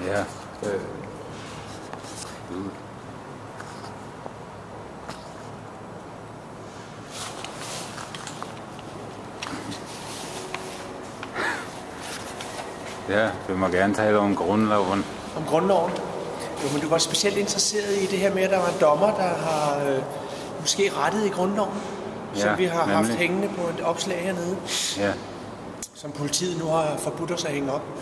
Ja. Ja, vi må gerne tale om grundloven. Om grundloven? Jo, men du var specielt interesseret i det her med, at der var en dommer, der har måske rettet i grundloven, som vi har haft hængende på et opslag hernede, som politiet nu har forbudt os at hænge op.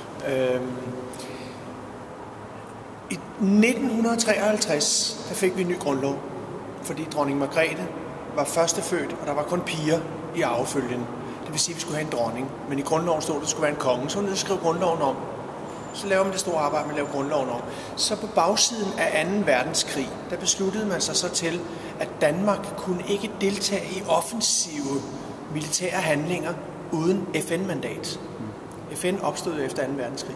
I 1953 der fik vi en ny grundlov, fordi dronning Margrethe var førstefødt, og der var kun piger i arvefølgen. Det vil sige, at vi skulle have en dronning. Men i grundloven stod, at det skulle være en konge. Så var nødt til at skrive grundloven om. Så laver man det store arbejde med at lave grundloven om. Så på bagsiden af 2. verdenskrig, der besluttede man sig så til, at Danmark kunne ikke deltage i offensive militære handlinger uden FN-mandat. FN opstod efter 2. verdenskrig.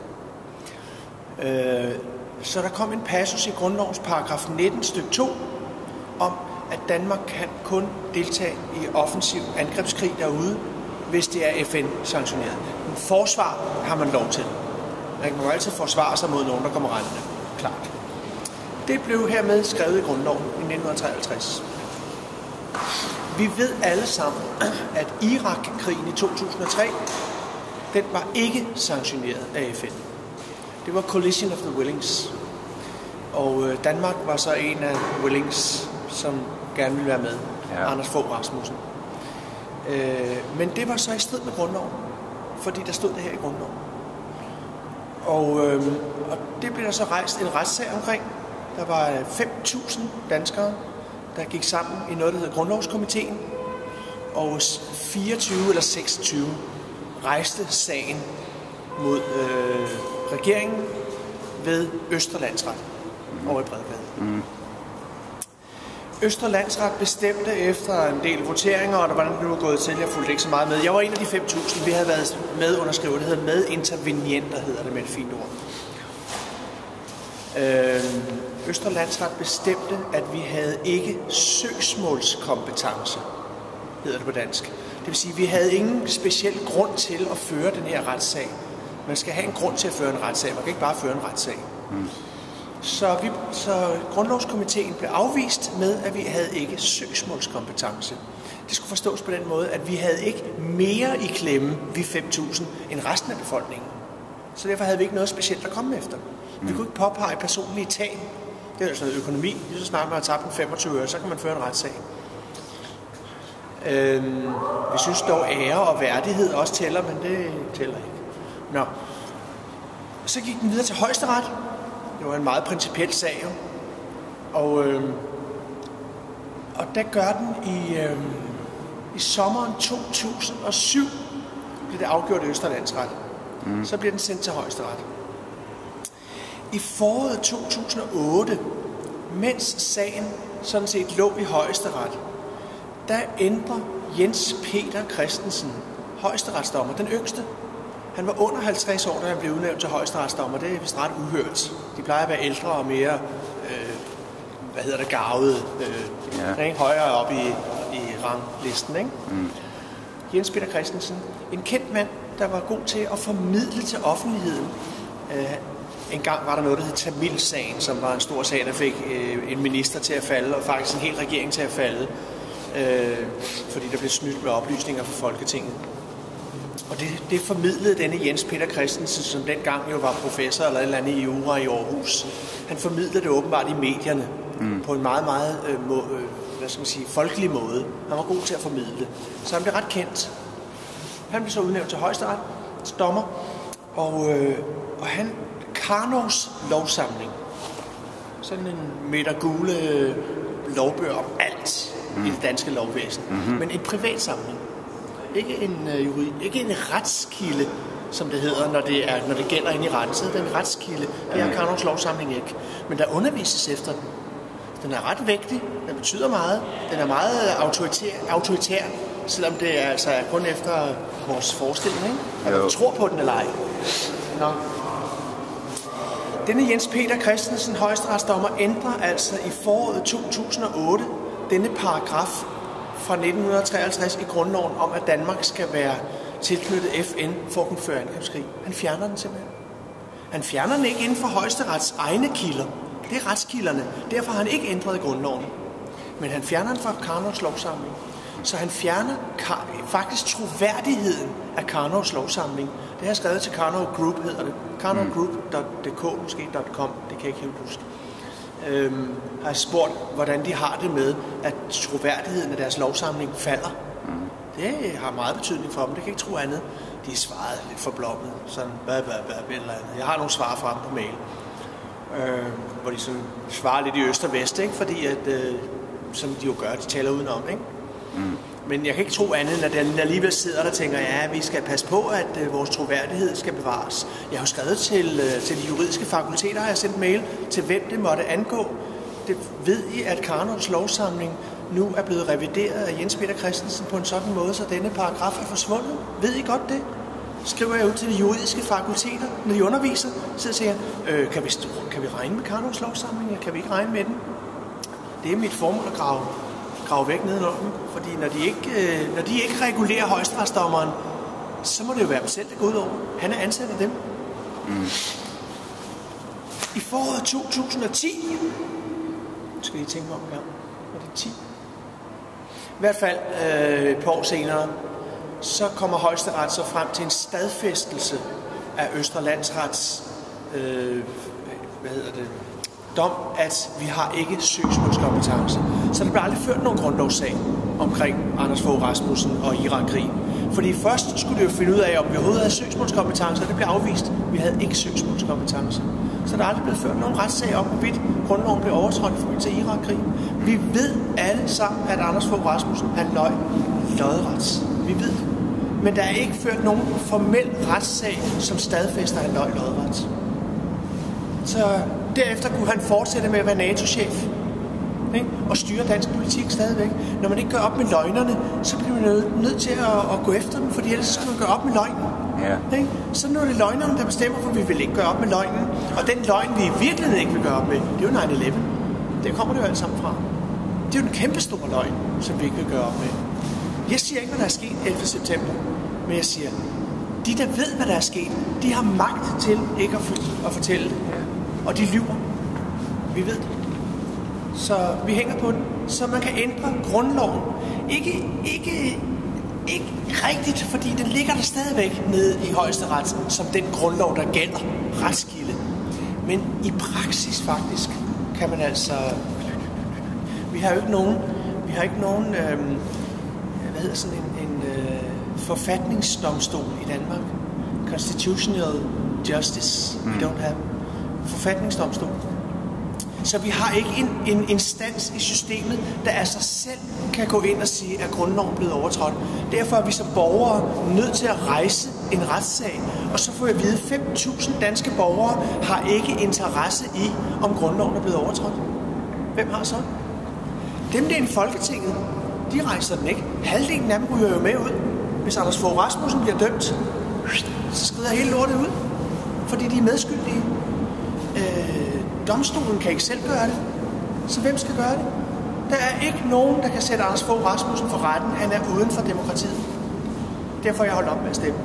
Så der kom en passus i grundlovens paragraf 19 stykke 2 om, at Danmark kan kun deltage i offensiv angrebskrig derude, hvis det er FN-sanktioneret. Men forsvar har man lov til. Man kan jo altid forsvare sig mod nogen, der kommer rendende. Klart. Det blev hermed skrevet i grundloven i 1953. Vi ved alle sammen, at Irak-krigen i 2003, den var ikke sanktioneret af FN. Det var Coalition of the Willings. Og Danmark var så en af Willings, som gerne ville være med. Ja. Anders Fogh Rasmussen. Men det var så i strid med grundloven, fordi der stod det her i grundloven. Og det blev der så rejst en retssag omkring. Der var 5.000 danskere, der gik sammen i noget, der hedder Grundlovskomiteen. Og 24 eller 26 rejste sagen mod regeringen ved Østre Landsret over i Bredgade. Mm. Østre Landsret bestemte efter en del voteringer, og der var den nu gået til, jeg fulgte ikke så meget med. Jeg var en af de 5.000, vi havde været medunderskriver. Det hedder medintervenienter, hedder det med et fint ord. Østre Landsret bestemte, at vi havde ikke søgsmålskompetence, hedder det på dansk. Det vil sige, at vi havde ingen speciel grund til at føre den her retssag. Man skal have en grund til at føre en retssag. Man kan ikke bare føre en retssag. Mm. Så Grundlovskomiteen blev afvist med, at vi havde ikke søgsmålskompetence. Det skulle forstås på den måde, at vi havde ikke mere i klemme, vi 5.000, end resten af befolkningen. Så derfor havde vi ikke noget specielt at komme efter. Vi kunne ikke påpege personlige tab. Det er jo sådan noget økonomi. Lige så snart man har tabt en 25 øre, så kan man føre en retssag. Vi synes dog ære og værdighed også tæller, men det tæller ikke. Nå. Så gik den videre til Højesteret. Det var en meget principiel sag, jo. Og der gør den i sommeren 2007, blev det afgjort i Østre Landsret. Mm. Så bliver den sendt til Højesteret. I foråret 2008, mens sagen sådan set lå i Højesteret, der ændrer Jens Peter Christensen, højesteretsdommer, den yngste. Han var under 50 år, da han blev udnævnt til højesteretsdommer. Det er vist ret uhørt. De plejer at være ældre og mere, garvede, højere op i ranglisten, ikke? Mm. Jens Peter Christensen, en kendt mand, der var god til at formidle til offentligheden. En gang var der noget, der hed Tamilsagen, som var en stor sag, der fik en minister til at falde, og faktisk en hel regering til at falde, fordi der blev snydt med oplysninger fra Folketinget. Og det formidlede denne Jens Peter Christensen, som dengang jo var professor eller et eller andet i jura i Aarhus. Han formidlede det åbenbart i medierne på en meget, meget folkelig måde. Han var god til at formidle det. Så han blev ret kendt. Han blev så udnævnt til Højesteret, dommer, og han Karnovs lovsamling. Sådan en meter gule lovbøger om alt i det danske lovvæsen. Mm-hmm. Men en privat samling. Ikke en retskilde, som det hedder, når det gælder inde i retten. Så det er en retskilde. Det er Karnovs lovsamling ikke. Men der undervises efter den. Den er ret vægtig. Den betyder meget. Den er meget autoritær, selvom det er altså kun efter vores forestilling, ikke? At man tror på den eller ej. Nå. Denne Jens Peter Christensen, højesteretsdommer, ændrer altså i foråret 2008 denne paragraf fra 1953 i grundloven om, at Danmark skal være tilknyttet FN for at kunne føre angrebskrig. Han fjerner den simpelthen. Han fjerner den ikke inden for højesterets egne kilder. Det er retskilderne. Derfor har han ikke ændret grundloven. Men han fjerner den fra Karnovs lovsamling. Så han fjerner faktisk troværdigheden af Karnovs lovsamling. Det har jeg skrevet til Karnov Group, hedder det. karnovgroup.dk, måske .com, det kan jeg ikke helt huske. Har spurgt, hvordan de har det med, at troværdigheden af deres lovsamling falder. Det har meget betydning for dem, det kan ikke tro andet. De er svaret lidt forblommet, sådan eller andet. Jeg har nogle svar fra dem på mail, hvor de sådan svarer lidt i øst og vest, ikke? Fordi at, som de jo gør, de taler udenom, ikke? Men jeg kan ikke tro andet, end at den alligevel sidder der og tænker, ja, vi skal passe på, at vores troværdighed skal bevares. Jeg har jo skrevet til de juridiske fakulteter, har jeg sendt mail til, hvem det måtte angå. Det ved I, at Karnovs lovsamling nu er blevet revideret af Jens Peter Christensen på en sådan måde, så denne paragraf er forsvundet. Ved I godt det? Skriver jeg ud til de juridiske fakulteter, når de underviser, så siger jeg, kan vi regne med Karnovs lovsamling, eller kan vi ikke regne med den? Det er mit formål at grave væk nedenunder dem, fordi når de ikke regulerer højesteretsdommeren, så må det jo være dem selv, der går ud over. Han er ansat af dem. I foråret 2010, skal I tænke mig om en gang, var det 10? I hvert fald et par år senere, så kommer højesteret så frem til en stadfæstelse af Østre Landsrets dom, at vi har ikke søgsmålskompetence. Så der blev aldrig ført nogen grundlovssag omkring Anders Fogh Rasmussen og Irakkrigen. Fordi først skulle det jo finde ud af, om vi overhovedet havde søgsmålskompetence, og det blev afvist. Vi havde ikke søgsmålskompetence. Så der er aldrig blevet ført nogen retssag om, hvorvidt grundloven blev overtrådt i forbindelse med Irakkrigen. Vi ved alle sammen, at Anders Fogh Rasmussen han løj lodret. Vi ved det. Men der er ikke ført nogen formel retssag, som stadfæster, at han løj lodret. Så derefter kunne han fortsætte med at være NATO-chef, ikke? Og styre dansk politik stadigvæk. Når man ikke gør op med løgnerne, så bliver man nødt til at gå efter dem, fordi ellers skal man gøre op med løgnen. Ja. Ikke? Så nu er det løgnerne, der bestemmer, for vi vil ikke gøre op med løgnen. Og den løgn, vi i virkeligheden ikke vil gøre op med, det er jo 9/11. Det kommer det jo alt sammen fra. Det er jo den kæmpe store løgn, som vi ikke vil gøre op med. Jeg siger ikke, hvad der er sket 11. september, men jeg siger, de der ved, hvad der er sket, de har magt til ikke at fortælle det. Og de lyver. Vi ved det. Så vi hænger på den. Så man kan ændre grundloven. Ikke rigtigt, fordi den ligger der stadigvæk nede i højesteret som den grundlov, der gælder retskilde. Men i praksis faktisk kan man altså... Vi har jo ikke nogen hvad hedder sådan en forfatningsdomstol i Danmark. Constitutional Justice. We don't have. Forfatningsdomstol. Så vi har ikke en instans i systemet, der af sig selv kan gå ind og sige, at grundloven er blevet overtrådt. Derfor er vi som borgere nødt til at rejse en retssag, og så får jeg at vide, at 5.000 danske borgere har ikke interesse i, om grundloven er blevet overtrådt. Hvem har så? Dem, der er i Folketinget, de rejser den ikke. Halvdelen af dem ryger jo med ud. Hvis Anders Fogh Rasmussen bliver dømt, så skrider hele lortet ud, fordi de er medskyldige. Domstolen kan ikke selv gøre det. Så hvem skal gøre det? Der er ikke nogen, der kan sætte Anders Fogh Rasmussen for retten. Han er uden for demokratiet. Derfor har jeg holdt op med at stemme.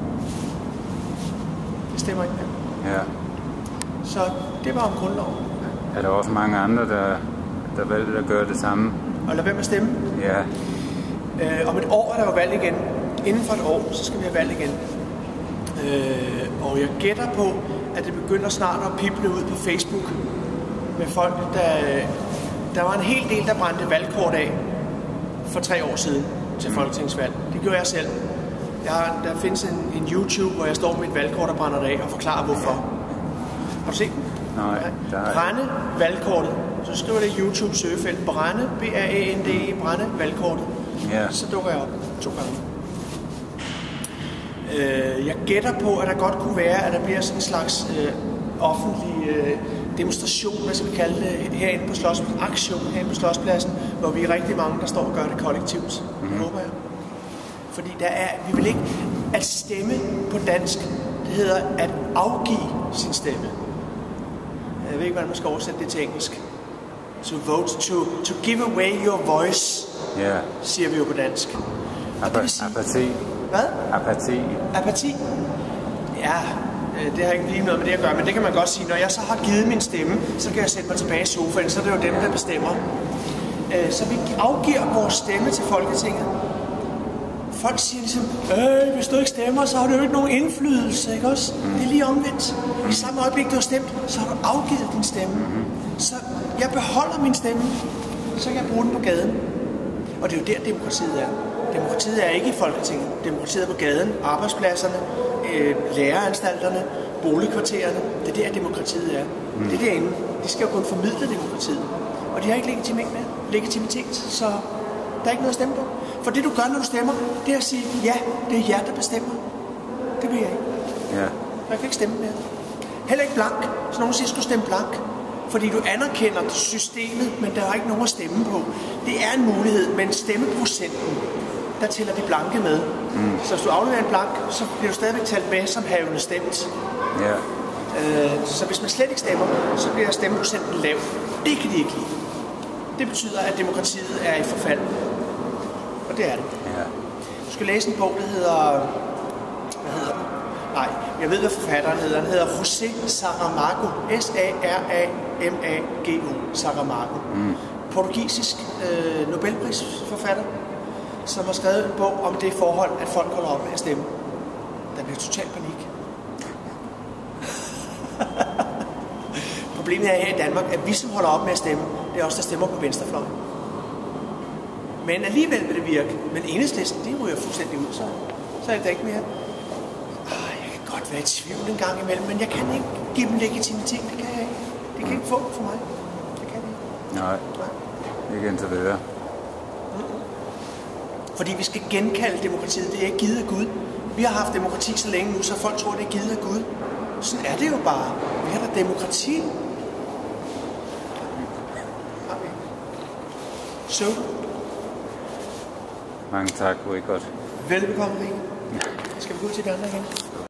Det stemmer ikke med. Ja. Så det var om grundloven. Er der også mange andre, der valgte at gøre det samme? Og lad være med at stemme? Ja. Om et år er der jo valg igen. Inden for et år, så skal vi have valg igen. Og jeg gætter på, at det begynder snart at pible ud på Facebook med folk, der var en hel del, der brændte valgkort af for 3 år siden til folketingsvalg. Det gjorde jeg selv. Der findes en YouTube, hvor jeg står med et valgkort og brænder det af og forklarer hvorfor. Har du set den? Nej. Brænde valgkortet. Så skriver det i YouTube søgefelt. Brænde, B-R-A-N-D-E, brænde valgkortet. Ja. Så dukker jeg op 2 gange. Jeg gætter på, at der godt kunne være, at der bliver sådan en slags offentlig demonstration, hvad skal vi kalde det, herinde på Slotspladsen, aktion herinde på Slotspladsen, hvor vi er rigtig mange, der står og gør det kollektivt. Det håber jeg. Fordi vi vil ikke at stemme på dansk. Det hedder at afgive sin stemme. Jeg ved ikke, hvordan man skal oversætte det til engelsk. To vote, to give away your voice, siger vi jo på dansk. Apati. Hvad? Apati. Apati? Ja, Det har ikke lige noget med det at gøre, men det kan man godt sige. Når jeg så har givet min stemme, så kan jeg sætte mig tilbage i sofaen, så er det jo dem, der bestemmer. Så vi afgiver vores stemme til Folketinget. Folk siger ligesom, hvis du ikke stemmer, så har du jo ikke nogen indflydelse, ikke også? Det er lige omvendt. I samme øjeblik, du har stemt, så har du afgivet din stemme. Så jeg beholder min stemme, så kan jeg bruge den på gaden. Og det er jo der, demokratiet er. Demokratiet er ikke i Folketinget. Demokratiet er på gaden, arbejdspladserne, læreranstalterne, boligkvartererne. Det er der, demokratiet er. Det er derinde. De skal jo kun formidle demokratiet. Og de har ikke legitimitet, så der er ikke noget at stemme på. For det, du gør, når du stemmer, det er at sige, ja, det er jer, der bestemmer. Det vil jeg ikke. Ja. Jeg kan ikke stemme mere. Heller ikke blank. Så nogen siger, at du stemme blank. Fordi du anerkender systemet, men der er ikke nogen at stemme på. Det er en mulighed, men stemmeprocenten, der tæller de blanke med. Så hvis du afleverer en blank, så bliver du stadigvæk talt med som havende stemt. Ja. Så hvis man slet ikke stemmer, så bliver stemmeprocenten lav. Det kan de ikke lide. Det betyder, at demokratiet er i forfald. Og det er det. Ja. Du skal læse en bog, der hedder... Hvad hedder den? Nej, jeg ved, hvad forfatteren hedder. Den hedder José Saramago. S-A-R-A-M-A-G-O. Saramago. Portugisisk Nobelprisforfatter, som har skrevet en bog om det forhold, at folk holder op med at stemme. Der bliver total panik. Problemet er her i Danmark, at vi som holder op med at stemme, det er også der stemmer på venstrefløjen. Men alligevel vil det virke. Men Enhedslisten, det ryger fuldstændig ud, så er det ikke mere. Jeg kan godt være i tvivl en gang imellem, men jeg kan ikke give dem legitimitet. Det kan jeg ikke. Det kan ikke få for mig. Det kan jeg ikke. Nej. Ikke indtil videre. Fordi vi skal genkalde demokratiet. Det er ikke givet af Gud. Vi har haft demokrati så længe nu, så folk tror, det er givet af Gud. Sådan er det jo bare. Vi har da demokrati. Så. Mange tak, Richard. Velbekomme, Rikke. Skal vi gå til de andre igen?